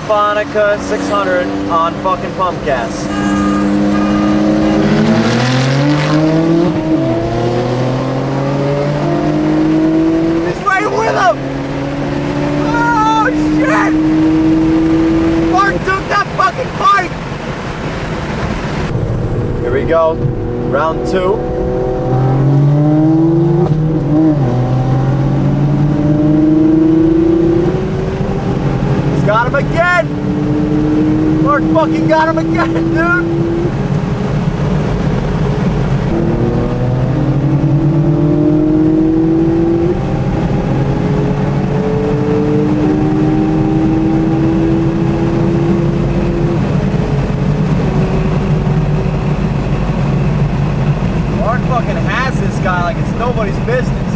gixxer600 on fucking pump gas. He's right with him! Oh shit! Mark took that fucking bike! Here we go, round 2. Got him again! Mark fucking got him again, dude! Mark fucking has this guy like it's nobody's business.